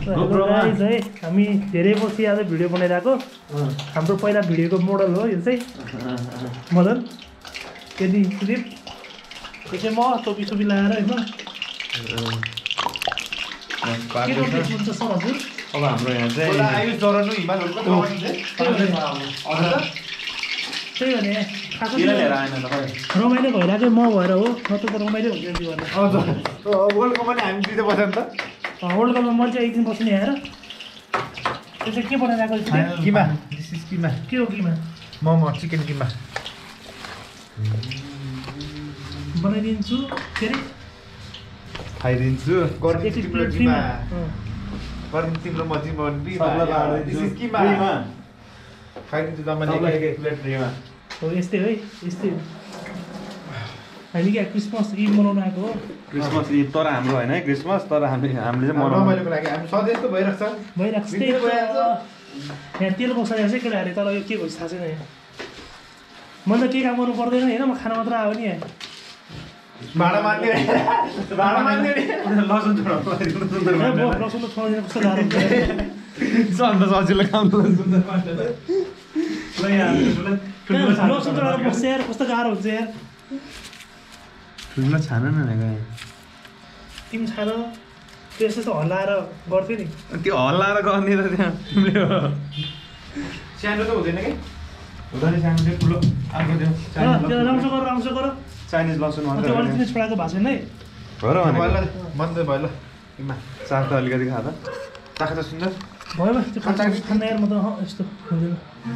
Guys है हामी धेरै पछि आज भिडियो बनाइरहेको हाम्रो पहिला भिडियोको मोडल हो यो चाहिँ मदन यदि सुदीप यो चाहिँ म टोपी सोपी लगाएर होइन के गर्दैछ हुन्छ सर हजुर अब हाम्रो यहाँ चाहिँ त्यही भने रमाइलो भइरहेकै म भएर हो नत्र त रमाइलो हुन्छ त्यो भने वर्ल्ड कपमा हामी जिते बस्यो नि त वर्ल्ड कपमा मैले चाहिँ एक दिन बस्ने आएर त्यो चाहिँ के बनाइरहेको किमा दिस इज किमा के हो किमा मोमो चिकन किमा बनाइदिन्छु के अरे खाइदिन्छु एक प्लेट फ्रीमा तिम्रो म तिम्रो दिस इज किमा खाइदिन्छु तपाईँले एक प्लेट फ्रीमा हो यस्तै है यस्तै हामी क्या क्रिसमस इभ मनाउनु आएको हो क्रिसमस इभ तर हाम्रो होइन है क्रिसमस तर हामीले चाहिँ रमाइलोको लागि हामी सधैँ यस्तो भइरहेको छ भइरहेको त्यही यहाँ तेल बसाएर चाहिँ केटाहरूले तर यो के भन्छ थाहा छैन यहाँ मैले त केही काम गर्नु पर्दैन होइन म खाना मात्र आयो नि यहाँ भाडा मान्ने लसुन लसुन त छोड्दैन कस्तो गाह्रो हुन्छ सजिलो काम लसुन चढाएर बस्छ यार कस्तो गाह्रो हुन्छ यार ठुलो छान न तिमी छान त्यो यस्तो हल्लाएर गर्थ्यो नि त्यो हल्लाएर गर्ने त त्यहाँ तिमीले सानो त हुँदैन कि हुँदैन सानो चाहिँ ठुलो अर्को त्यो राम्रोसँग गर राम्रोसँग गर चाइनिज लसुन त्यो अलिकति छोडाएको भएको छैन है हो र मन त भयो ल चाख त अलिकति खा त चाख त सुन्दर भयो भयो त्यो खाना यार म त यस्तो हुँदैन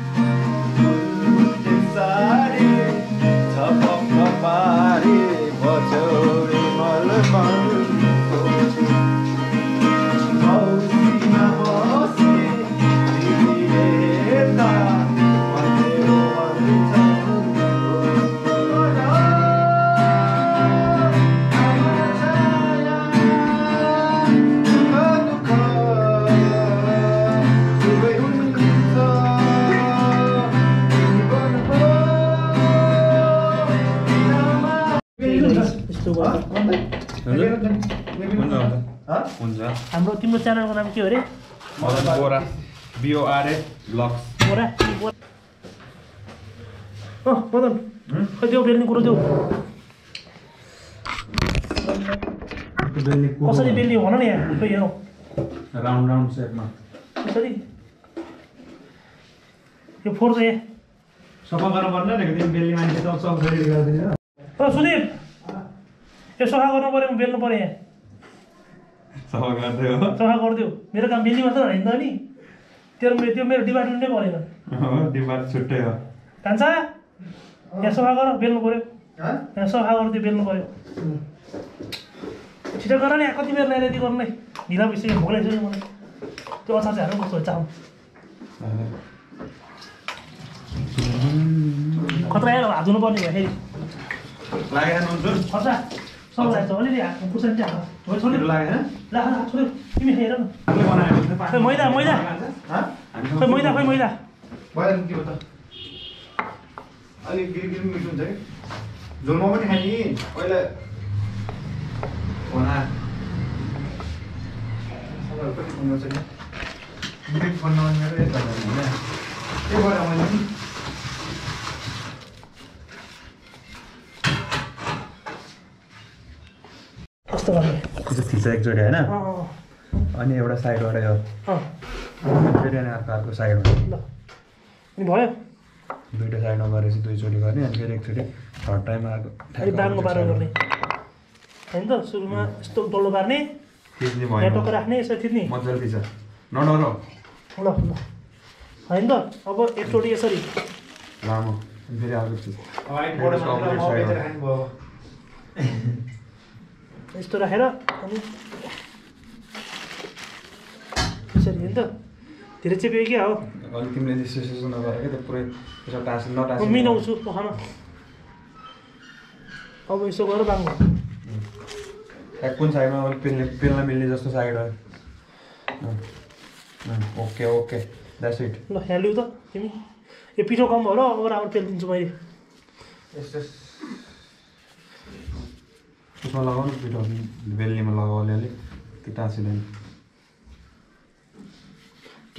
हुन्छ हाम्रो तिम्रो च्यानलको नाम के हो अरे मदन बोरा BORA ब्लग्स बोरा मदन खै त्यो बेल्ने कुरो त्यो कसरी बेल्ने भन नि यहाँ खोइ हेरौँ राउन्ड सेपमा कसरी यो फोर चाहिँ सफा गर्नु पर्दैन नि बेली मान्छे त सब गरी गर्दैन सुदीप यो सफा गर्नु पऱ्यो बेल्नु पऱ्यो यहाँ सफा गर्दै हो सफा गरिदियो मेरो काम बेल्ने मात्र होइन त नि त्यो मेरो डिपार्टमेन्टै परेन डिपार्ट छुट्टै हो कान्छा यहाँ सफा गर बेल्नु पऱ्यो यहाँ सफा गरिदियो बेल्नु पऱ्यो छिटो गर नि कति बेर ल्याएर यति गर्नु नै ढिला भइसक्यो भोक लागिसक्यो मलाई त्यो अचार चाहिँ हाल्नु कस्तो हुन्छ चाहनु खतरा आएर हात धुनुपर्ने भयो फेरि लागेन हुन्छ खतरा सब लाग्छ अलिअलि हात खुर्सानी चाहिँ हाल छोड्यो लागेन ला छोड्यो तिमी हेर न हामीले बनायो खै मैदा मैदा खै मैदा खै मैदा भएर के हो त अलिक गिरगिर मिठो हुन्छ कि झोलमा पनि खाने पहिला बना सबैहरू कति फोन गर्छ नि गिरिट फोन नम्बर मेरो यता होइन त्यही भएर मैले नि कस्तो गर्ने त्यो थिच्छ एकचोटि होइन अनि एउटा साइडबाट यो फेरि अनि अर्को साइडबाट ल अनि भयो दुईवटा साइडमा गरेपछि दुईचोटि गर्ने अनि फेरि एकचोटि थर्ड टाइम अर्को अलिक बाङ्गो पारेर गर्ने होइन त सुरुमा यस्तो डल्लो पार्ने थिच्ने यहाँ भयो टक्क राख्ने यसो थिच्ने मजाले थिच्छ नडर ल ल होइन त अब एकचोटि यसरी लामो अनि फेरि अर्को चिज व्हाइटबोर्ड मात्र म बेचेर खानु भयो यस्तो राखेर अनि यसरी होइन त धेरै चेप्यो क्या हो अलिक तिमीले त्यसो नगर क्या त्यो पुरै त्यसो टाँस म नटाँस मिलाउँछु पखामा अब यसो गरेर बाङ्गो कुन साइडमा अलिक पेल्न मिल्ने जस्तो साइड हो ओके ओके द्याट्स इट ल यहाँ लिउ त तिमी यो पिठो कम भयो र अब राम्रो तेल दिन्छु मैले उसमा लगाउनु पिठो बेल्लीमा लगाऊ अलिअलि कि टाँसिँदैन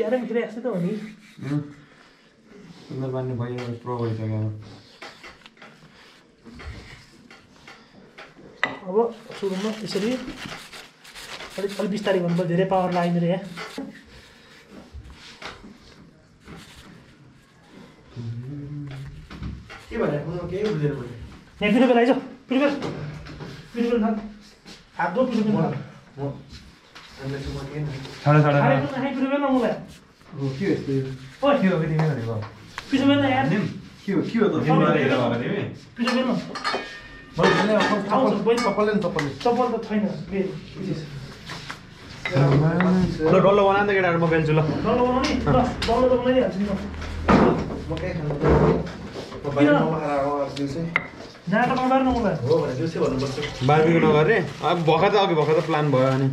क्यारम खेलिरहेको छ त भने सुन्दर पार्ने भयो प्रो भइसक्यो अब सुरुमा यसरी अलिक बिस्तारै भन्नुपर्छ धेरै पावर लाग्दैन रे यहाँ के भइरहेको म केही बुझेन मैले यहाँ पिरो बेला आइज पिरो बेला हात दो पिरो बेला छाडा छाडा पिरो बेला मलाई के यस्तो ओइ के हो तिमी भनेको पिरो बेला यार के हो त पिरो बेला मैले चप्पल चप्पल त छैन ल डल्लो बना त केटाहरु म बेल्छु ल डल्लो बनाउने ल डल्लो त बनाइहाल्छु नि म केही खानु बाहिर नखाएर दिउँसै जहाँ त नबार्नु मलाई हो भने दिउँसै भन्नुपर्छ बार्बिक्यु नगर्ने अब भर्खर त प्लान भयो अनि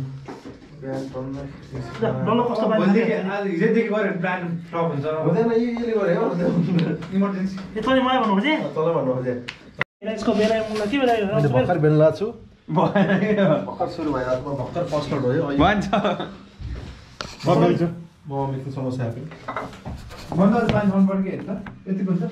डल्लो कस्तो भोलिदेखि आज हिजोदेखि गऱ्यो प्लान टप हुन्छ हुँदैन यसले गरे हो इमर्जेन्सी ए तँले मलाई भन्नु खोजे तल भन्नु खोजे यसको बेला मलाई के बेला मैले भर्खर बेल्ला छु भएन भर्खर सुरु भइरहेको म भर्खर फर्स्ट भयो भन्छ म बेल्छु म मिठो समस्या आएको मन त पानी मन पर्यो कि हेर्दा यति हुन्छ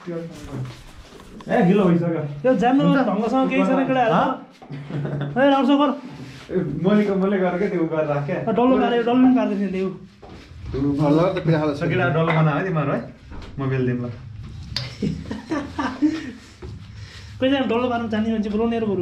ए ढिलो भइसक्यो त्यो जान्नु ढङ्गसँग केही छैन केटाहरू ए राम्रोसँग गर मैले गरेर के त्यो गरेर राख क्या डल्लो गाडे डल्लो पनि पार्दैन ल्याउ हल्ला त पिराले केटा डल्लो बना है तिमीहरू है म बेल्दिम ल कहिलेजना डल्लो पार्नु जान्ने मान्छे बोलाउने बरु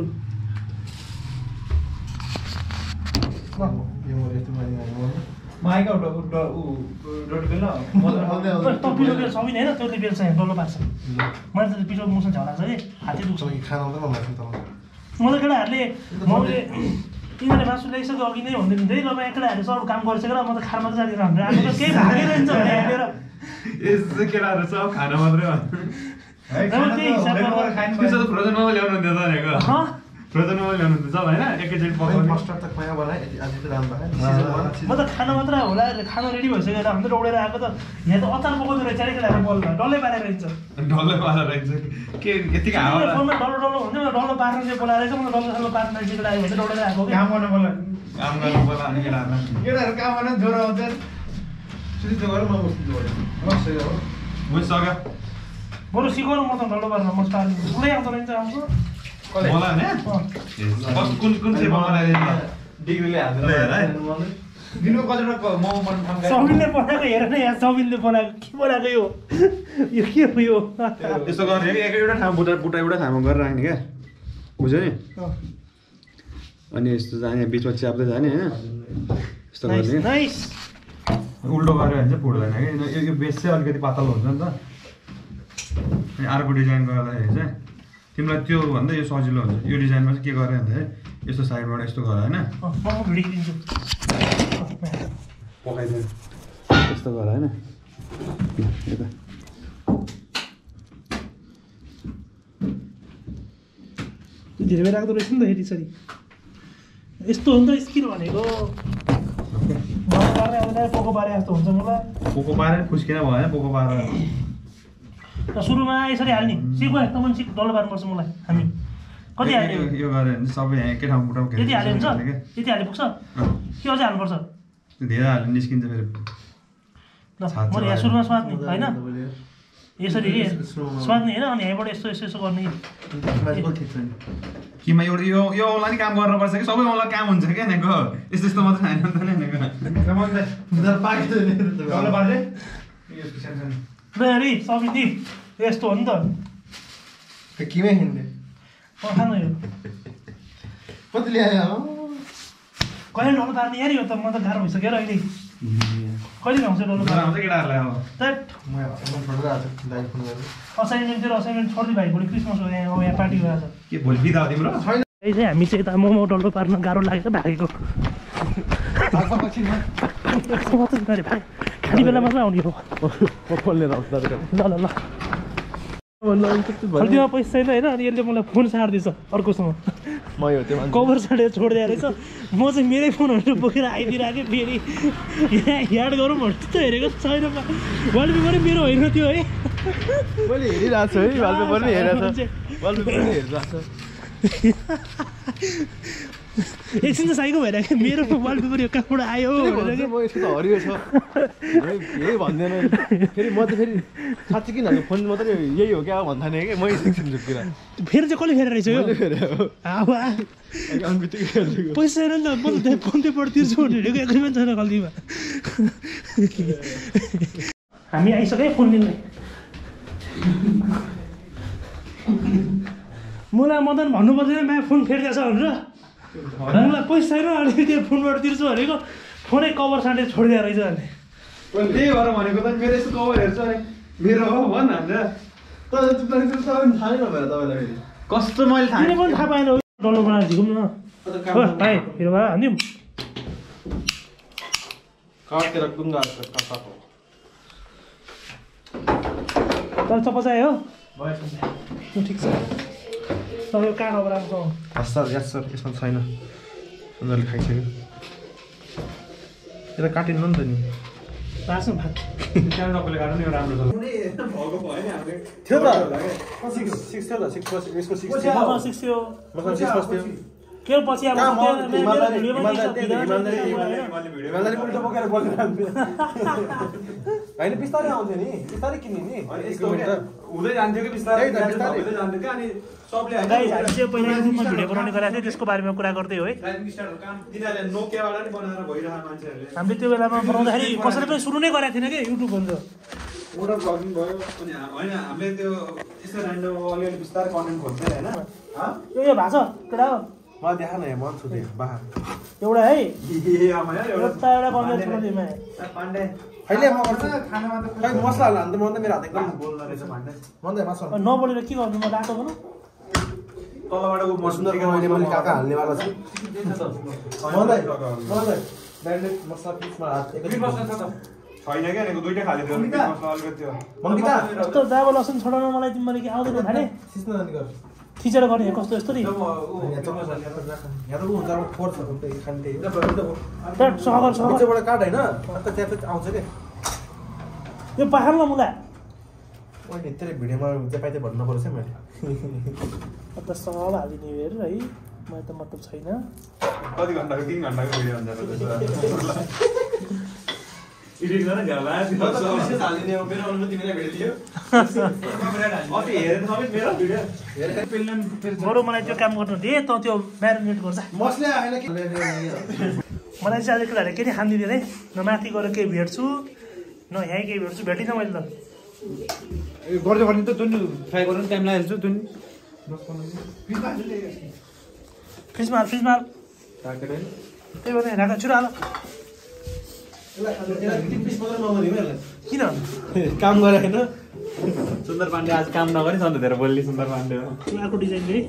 माइक आउट रोड बेला त पिरो बेल सकिने होइन त्यसले बेल्छ यहाँ डल्लो पार्छ मैले त पिरो मुसन झला छ है हातै दुख्छ खाना आउँदैन मलाई त मलाई केटाहरूले मैले तिनीहरूले मासु ल्याइसक्यो अघि नै भन्दै हुन्थ्यो ल यहाँ केटाहरू सब काम गरिसकेर म त खाना मात्रै जाँदिन भनेर आएको त केही भागेर हिँड्छ भने यहाँनिर यस्तो केटाहरू सब खाना मात्रै फ्रोजन मोमो ल्याउनु हुन्थ्यो भनेको फ्रोजन मोमो ल्याउनु हुन्छ होइन एकैचोटि पकाउने मस्टर्ड त कहाँ बनाए आज त राम्रो भयो म त खाना मात्र होला खाना रेडी भइसकेर हामी त दौडेर आएको त यहाँ त अचार पकाउँदो रहेछ अरे केटाहरू बल्ल डल्लै पारेर हिँड्छ डल्लै पारेर रहेछ के यतिको हावा फोनमा डल्लो डल्लो भन्थ्यो म डल्लो पार्न चाहिँ बोलाएर चाहिँ म डल्लो डल्लो पार्न चाहिँ केटा आयो भने दौडेर आएको कि काम गर्नु पर्ला काम गर्नु पर्ला अनि केटाहरू काम गर्न ज्वरो आउँछ सुधि त गरौँ म बस्नु हो बुझिसक्यो बरु सिकाउनु म त डल्लो पार्न म पार्नु पुरै आउँदो रहेछ आउँछ मलाई भने कुन चाहिँ बनाइदिनु डिग्रीले हाल्दैन दिनु कतिवटा मोमो बनाउनु सबिनले बनाएको हेर न यहाँ सबिनले बनाएको के बनाएको यो के हो यो यस्तो गर्ने कि एउटा ठाउँ बुटा एउटा ठाउँमा गरेर राख्ने क्या बुझ्यो नि अनि यस्तो जाने बिचमा च्याप्दै जाने होइन यस्तो गर्ने नाइस उल्टो गऱ्यो भने चाहिँ फुट्दैन कि यो बेस चाहिँ अलिकति पातलो हुन्छ नि त अनि अर्को डिजाइन गर्दाखेरि चाहिँ तिमीलाई त्यो भन्दा यो सजिलो हुन्छ यो डिजाइनमा चाहिँ के गरेँ भन्दाखेरि यस्तो साइडबाट यस्तो गर होइन पकाइदिनु यस्तो गर होइन धेरै बेर राख्दो रहेछ नि त यसरी यस्तो हो नि त स्किल भनेको पोको पारे जस्तो हुन्छ मलाई पोको पारेर खुस्किन भएन पोको पारेर सुरुमा यसरी हाल्ने सिक्यो एकदम सिक डल्लो पार्नुपर्छ मलाई हामी कति हाल्यो यो गऱ्यो भने सबै यहाँ एकै ठाउँमा बुटामा यति हाल्यो हुन्छ यति हाले पुग्छ के अझै हाल्नुपर्छ धेरै हाल्यो निस्किन्छ फेरि मैले यहाँ सुरुमा स्वाद्ने होइन यसरी स्वाद्ने होइन अनि यहाँबाट यस्तो यस्तो यस्तो गर्ने किमा एउटा यो औँला नि काम गर्नुपर्छ कि सबै औँला काम हुन्छ क्या यहाँको यस्तो यस्तो मात्रै छैन नि त अरे सबिनी यस्तो हो नि त किमै हिँड्ने खानु यो कति ल्यायो कहिले डल्लो पार्ने यार यो त म त गाह्रो भइसक्यो र अहिले कहिले भ्याउँछ डल्लो पार्नु केटाहरूलाई अब असाइनमेन्ट छोडिदियो भाइ भोलि क्रिसमस हो यहाँ पार्टी गएको छ के भोलि बिदा हो तिम्रो अहिले चाहिँ हामी चाहिँ यता मोमो डल्लो पार्न गाह्रो लागेर भागेको खाने बेला मात्रै आउने हो ल खल्तीमा पैसा छैन होइन अनि यसले मलाई फोन सार्दैछ अर्कोसँग कभर सारेर छोडिदिएर रहेछ म चाहिँ मेरै फोनहरू बोकेर आइदिइरहेको फेरि यहाँ याड गरौँ भन्छु त हेरेको छैन वालपेपरै मेरो होइन त्यो है मैले हेरिरहेको छु है वालपेपर पनि हेरेको छ एकछिन त साइको भएर क्या मेरो वालपेपर यो कहाँबाट आयो भनेर क्या म यसो त हरियो छ यही भन्दैन फेरि म त फेरि साँच्ची किन फोन मात्रै यही हो क्या भन्दा नि क्या मै सिक्छु झुक्किरा फेरि चाहिँ कसले फेरेर रहेछ यो पैसा छैन नि त म त फोन पेबाट तिर्छु भनेको एकैमा छैन गल्तीमा हामी आइसक्यो फोन लिनलाई मलाई मदन भन्नु पर्दैन म्या फोन फेर्दैछ भनेर मलाई पैसा छैन अनि त्यो फोनबाट तिर्छु भनेको फोनै कभर साँटे छोडिदिएर रहेछ भने त्यही भएर भनेको त मेरो यस्तो कभर हेर्छ अरे मेरो हो भन् हामीलाई कस्तो मैले थाहा किन पनि थाहा पाएन डल्लो बनाएर झिकौँ न भाइ फेरि भए हान्दिउँ काटेर डुङ्गा तर चपचायो हो ठिक छ तपाईँ कहाँ खबर आएको हस् यस सर यसमा छैन सुन्दरले खाइसक्यो यसलाई काटिनु नि त नि राख्नु भात त्यहाँ तपाईँले काट्नु नि राम्रो छ थियो त 6 थियो त 6 यसको 6 थियो 6 थियो मसँग 6 बस्थ्यो के पछि अब इमानदारी उल्टो बोकेर बोल्नु होइन बिस्तारै आउँथ्यो नि बिस्तारै किन्ने नि हुँदै जान्थ्यो कि बिस्तारै हुँदै जान्थ्यो कि अनि सबले गाइस हामी चाहिँ पहिला युट्युबमा भिडियो बनाउने गरेको थियो त्यसको बारेमा कुरा गर्दै हो है काम तिनीहरूले नोकियाबाट नि बनाएर भइरहेको मान्छेहरूले हामीले त्यो बेलामा बनाउँदाखेरि कसैले पनि सुरु नै गरेको थिएन कि युट्युब भन्दा मोटर ब्लगिङ भयो अनि होइन हामीले त्यो यस्तो ऱ्यान्डम अलिअलि बिस्तारै कन्टेन्ट खोज्दै होइन यो भएको छ केटा हो मलाई देखा न मन छुँदै बाहा एउटा है एउटा एउटा कन्टेन्ट छोडिदिएँ पाण्डे अहिले म गर्छु खानामा त खै मसलाहरू हाल्नु मन त मेरो हात एकदम बोल्न रहेछ पाण्डे मन त मासु नबोलेर के गर्नु म रातो भनौँ तलबाट उ सुन्दरको मैले काका हाल्नेवाला छु मलाई ब्यान्डेड मसला पिसमा हात छैन क्या भनेको दुइटै खाले थियो मसला अलिकति थियो मङ्गिता कस्तो जाबो लसुन छोडाउन मलाई तिमीले के आउँदैन भने सिस्न जाने गर थिचेर गर्ने कस्तो यस्तो नि यहाँ त उ हुन्छ अब फोर छ त खान्थे सहर बाट काट हैन अन्त त्यहाँ त आउँछ के यो पाहाड न मुला ओइ तेरे भिडियोमा चाहिँ भन्नु पर्छ मैले अन्त सहर हालिदिने हेर है मलाई त मतलब छैन कति घण्टाको 3 घण्टाको भिडियो हुन्छ एडिट गर्न गाला हालिदिने हो मेरो अनुमति तिमीलाई भेट्दियो अति हेरेर सबै मेरो भिडियो हेरेर पेलन बरु मलाई त्यो काम गर्नु दे त त्यो म्यारिनेट गर्छ मसले आएन कि मलाई चाहिँ आज केटाहरूले केही खान्दिँदैन है न माथि गएर केही भेट्छु न यहाँ केही भेट्छु भेटिनँ मैले त गर्दै गर्ने त जुन फ्राई गर्नु टाइम लागिहाल्छु जुन फ्रिजमा त्यही भएर राख छिटो हाल किन काम गरे हैन सुन्दर पाण्डे आज काम नगरी सधैँ धेरै बोल्ने सुन्दर पाण्डे अर्को डिजाइन है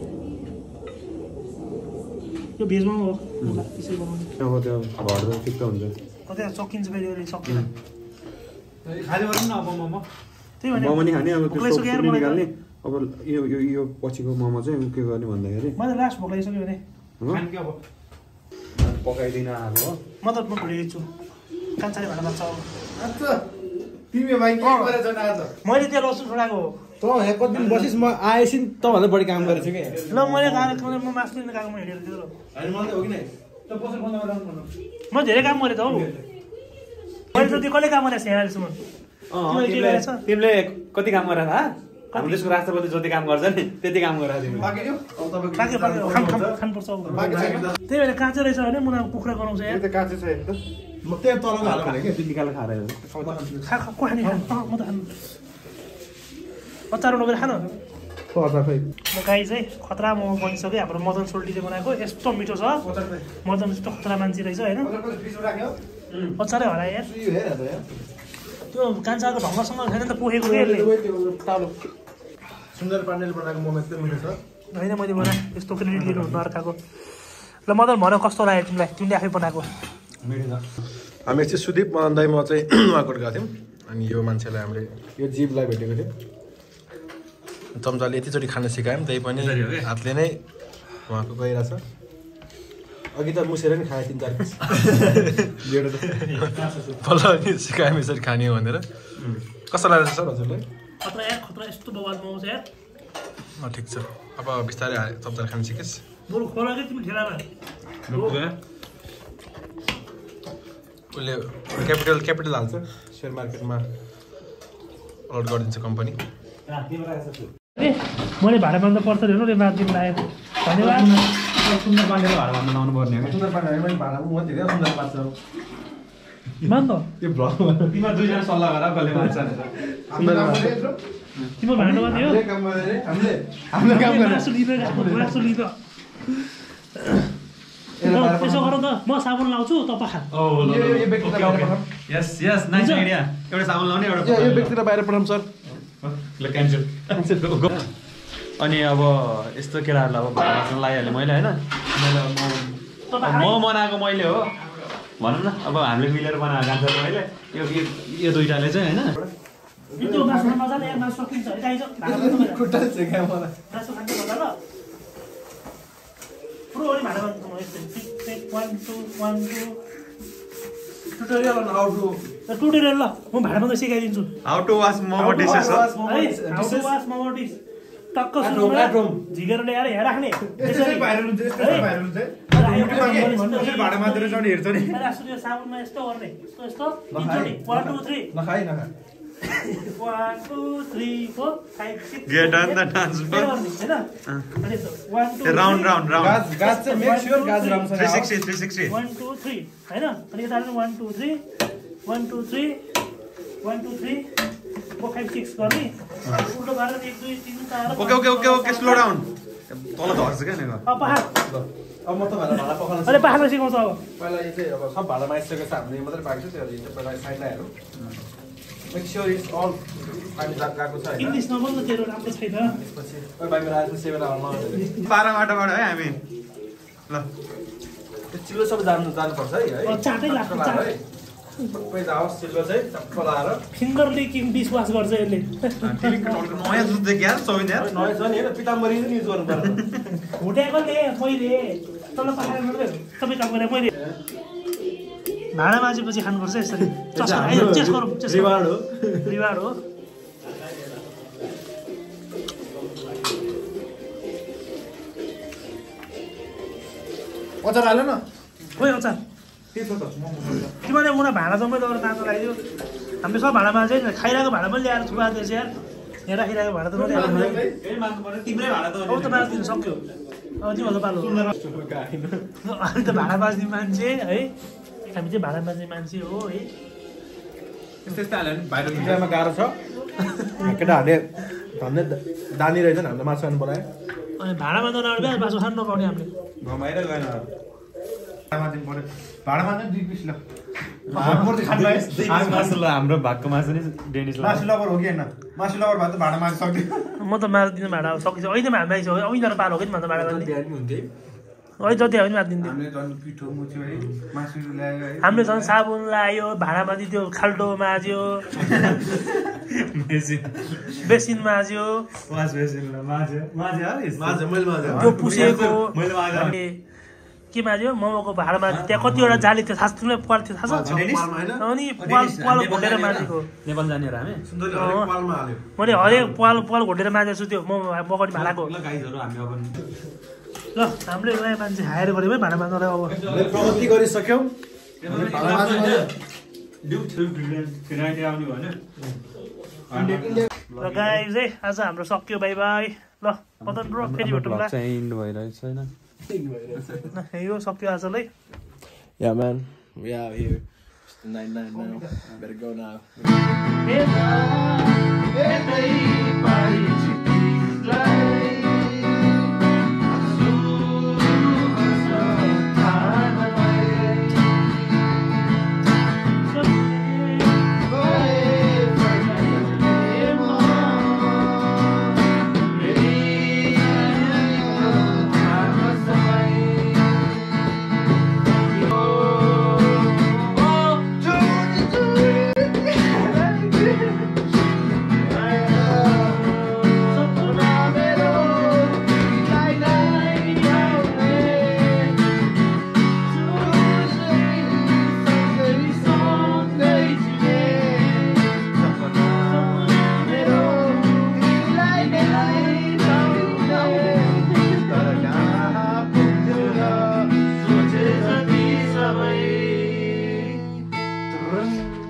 यो भेजमा हो त्यसै बनाउने अब त्यो घट्दा ठिक्क हुन्छ कतै सकिन्छ फेरि सकिन खाली गरौँ न अब मोमो त्यही भने मोमो नि खाने अब भोक त्यसको लागिसक्यो यार पुरै मलाई निकाल्ने अब यो पछिको मोमो चाहिँ के गर्ने भन्दाखेरि मलाई लास्ट भोक लागिसक्यो भने पकाइदिन अब हो म त भिडियो छु कान्छाले भन्नु पर्छ अच्छा तिमी भाइ के गरेछ न आज मैले त्यो लसुन छोडाएको हो त यहाँ कति दिन बसिस म आएपछि त भन्दा बढी काम गरेछु के ल मैले म मासु लिने काममा हिँडेर थियो हैन मलाई त हो कि नै त पसल बन्द गरेर भन्नु म धेरै काम गरेँ त हौ मैले त त्यो कसले काम गरेको छ यहाँसम्म तिमीले कति काम गरेर हाम्रो देशको राष्ट्रपति जति काम गर्छ नि त्यति काम गरेर तिमीले पाक्यो खानुपर्छ त्यही भएर काँचो रहेछ भने मुना कुखुरा गराउँछ यहाँ त्यो काँचो छ नि त म त्यहाँ तल हाल्नु भने के त्यो निकालेर खाएर को खाने म त खानु अचार नगरेर खानु खै म गाई चाहिँ खतरा मोमो बनिसक्यो हाम्रो मदन सोल्टीले बनाएको यस्तो मिठो छ मदन यस्तो खतरा मान्छे रहेछ होइन अचारै हरायो यार त्यो कान्छाको ढङ्गसँग छैन नि त पोखेको सुन्दर पाण्डेले बनाएको मोमो एकदम मिठो छ होइन मैले बनाएँ यस्तो क्रेडिट लिनु हुन्न अर्काको ल मदन भन कस्तो लाग्यो तिमीलाई तिमीले आफै बनाएको हामी चाहिँ सुदीप मदन दाइ म चाहिँ उहाँकोट गएको थियौँ अनि यो मान्छेलाई हामीले यो जीवलाई भेटेको थियौँ चम्चाले यतिचोटि खान सिकायौँ त्यही पनि हातले नै उहाँको गइरहेछ अघि त मुसेर नि खाएँ 3-4 पिस पल्ल नि सिकायौँ यसरी खाने हो भनेर कस्तो लाग्दैछ सर हजुरलाई खतरा यार खतरा यस्तो बवाल मोमो छ यार ठिक छ अब बिस्तारै चम्चाले खान सिकेस् बरु खोला के तिमी ठेलामा उसले क्यापिटल हाल्छ सेयर मार्केटमा अलर्ट गरिदिन्छ कम्पनी मैले भाडा माग्दा पर्छ हेर्नु रे माग्दिनु लाग्यो धन्यवाद सुन्दर पानीले भाडा भन्न लाउनु पर्ने हो सुन्दर पानी पनि भाडा म धेरै सुन्दर पार्छ मान त त्यो भ्लग तिम्रो दुईजना सल्लाह गरेर कसले मान्छ तिम्रो भाडा माग्ने हो हामीले काम मासु लिँदै गएको मासु लिँदा त्यसो गर त म साबुन लाउँछु तपाईँ खा यस यस नाइस आइडिया एउटा साबुन लाउने एउटा यो व्यक्तिलाई बाहिर पठाउँ सर ल क्यान्सल अनि अब यस्तो केटाहरूलाई अब भाडा माग्न लगाइहालेँ मैले होइन म बनाएको मैले हो भनौँ न अब हामीले मिलेर बनाएको जान्छ मैले यो दुइटाले चाहिँ होइन त्यो मासु मजाले एक मासु सकिन्छ है दाइजो खुट्टा छेक्या मलाई मासु खान्छ मजा ल पुरो अनि भाडा माग्नु म यस्तै 1 2 1 2 tutorial on how to tutorial ल म भाडा माग्न सिकाइदिन्छु how to wash momo dishes momo dish टक्क सुरुमा झिकेर ल्याएर यहाँ राख्ने त्यसरी भाइरल हुन्छ यस्तो भाइरल हुन्छ भाडा मात्र चढी हेर्छ नि साबुनमा यस्तो गर्ने यस्तो 1 2 3 नखाइ 1 2 3 4 5 6 get on the dance floor हैन अनि 1 2 राउन्ड गाज चाहिँ मेक श्योर गाज राम्रोसँग 360 1 2 3 हैन अनि यता 1 2 3 1 2 3 1 2 3 4 5 6 गर्ने उल्टो गरेर 1 2 3 4 ओके स्लो डाउन तल झर्छ क्या नि अब पहाड अब म तपाईहरुलाई भाडा पकाउन अरे पहाडमा सिकाउँछ अब पहिला यो चाहिँ अब सब भाडा मागिसकेको छ हामीले मात्रै बाँकी छ त्यो पहिला साइडलाई हेरौँ मेक श्योर इट्स अल हामी गएको छ हैन इङ्ग्लिस नबोल्नु तेरो राम्रो छैन त्यसपछि ओइ भाइ मेरो आज 7 आवरमा 12 बाटोबाट है हामी ल त्यो चिल्लो सब जानुपर्छ है चाटै लाग्छ चाट सबै जाओस् चिल्लो चाहिँ चप्प लाएर फिङ्गर लिकिङ डिस वास गर्छ यसले नयाँ जुत्दै क्या सबै यार नयाँ छ नि हैन पिताम्बरी पनि युज गर्नु पर्छ हुटेकोले मैले तल पहाड गर्दै सबै काम गरे मैले भाडा माझेपछि खानुपर्छ यसरी चस्का आयो चेस गरौँ रिवार्ड हो अचार हाल्यो न खोइ अचार तिमीले मुना भाडा जम्मै लगेर नाच्न लगाइदियो हामीले सब भाडा माझे खाइरहेको भाडा पनि ल्याएर थुपा दिएछ यार यहाँ राखिरहेको भाडा त तिम्रै भाडा त अब त बाँच्दिनु सक्यो अब तिमीहरू पालो हामी त भाडा बाँच्ने मान्छे है हामी चाहिँ भाडा बाँच्ने मान्छे हो है यस्तै हाल्यो नि भाइरल इन्डियामा गाह्रो छ केटाहरूले धन्ने दानी रहेछ नि हामीले मासु खानु बोलायो अनि भाडा बाँच्न नआउने मासु खानु नपाउने हामीले घमाएर गएन भाडा मात्र 2 पिस ल मासु ल हाम्रो भागको मासु नि डेनिस मासु लबर हो कि हैन मासु लबर भए त भाडा माग्न सक्दैन म त मार्दिनँ भाडा सकिन्छ अहिले माग्दैछ अहिले पालो हो कि भन्दा भाडा गर्ने अहिले जति आयो भने मारिदिन्थ्यो हामीले झन् पिठो मुछ्यो है मासु ल्यायो है हामीले झन् साबुन लायो भाडामा त्यो खाल्टो माझ्यो बेसिन माझ्यो त्यो पुसेको के माझ्यो मोमोको भाडा माझ्यो त्यहाँ कतिवटा जाली थियो थाहा तिमीलाई पाल थियो थाहा छ अनि पाल घोटेर माझेको नेपाल जाने हामी मैले हरेक पाल घोटेर माझेको छु त्यो मोमो पकडी भाडाको गाइजहरू हामी अब ल हामीले नयाँ मान्छे हायर गऱ्यौँ है भाडा माझ्नलाई अब प्रगति गरिसक्यौँ र गाइज है आज हाम्रो सक्यो बाई बाई ल मदन ब्रो फेरि भेटौँला भइरहेको छैन यो सक्यो आजलाई Yeah, man. We out here. It's the 9-9 now. Better go now. रुरुङ